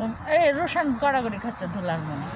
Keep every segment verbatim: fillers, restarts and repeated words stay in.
এই রোশন গড়াগড়ি খাচ্ছে ধুলার মধ্যে।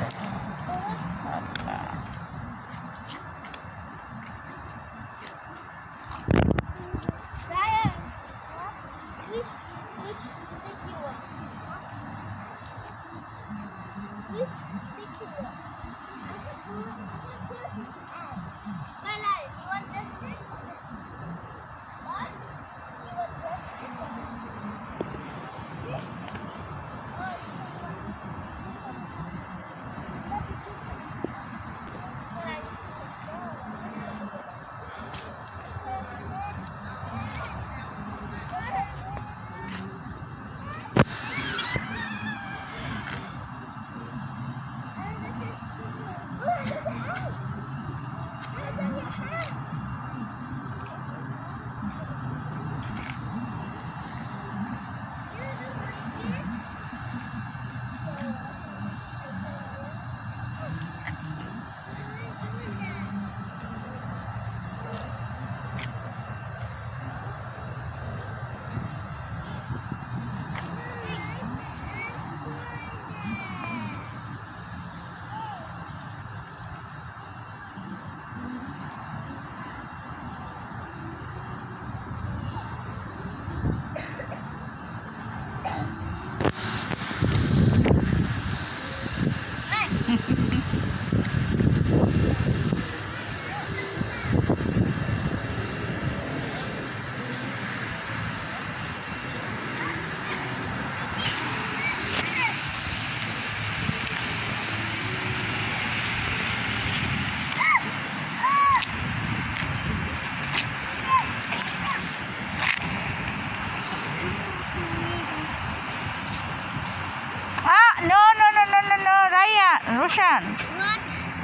No, no, no, no, no, no, Raya, Roshan. What?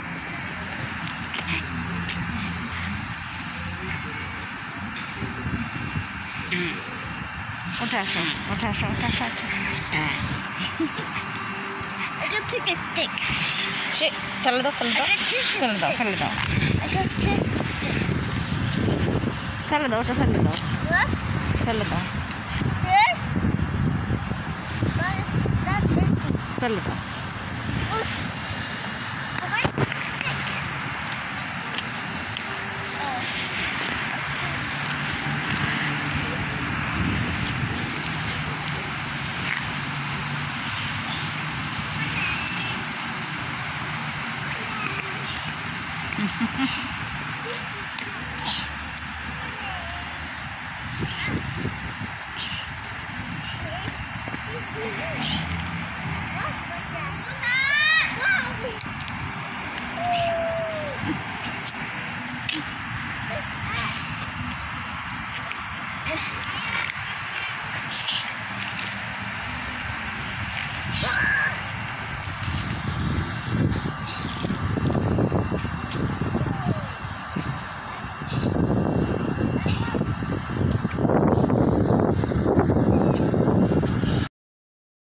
ওঠে আসো, ওঠে আসো, ওঠে আসো, আসো। I can pick a stick. ছি, ফেলে দাও, ফেলে দাও, I can pick a ফেলে দাও, ফেলে দাও, I can pick ফেলে দাও, ওটা ফেলে দাও, what? ফেলে দাও, This? What is that? ফেলে দাও। Oof.